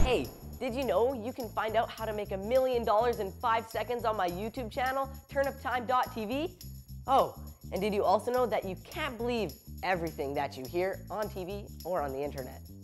Hey, did you know you can find out how to make $1 million in 5 seconds on my YouTube channel, turnuptime.tv? Oh, and did you also know that you can't believe everything that you hear on TV or on the internet?